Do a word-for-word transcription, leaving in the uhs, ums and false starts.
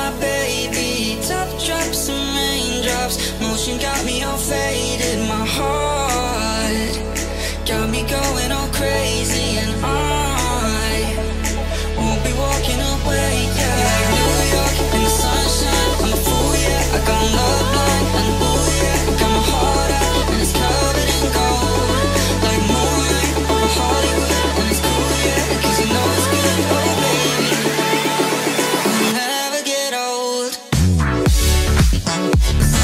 my baby. Top drops and raindrops, motion got me all faded. My heart got me going all crazy, and I won't be walking away. Yeah, like New York in the sunshine, I'm a fool, yeah. I got love blind, and ooh yeah, I got my heart out and it's covered in gold. Like moonlight over Hollywood, and it's cool, yeah, 'cause you know it's good. Oh baby, we'll never get old.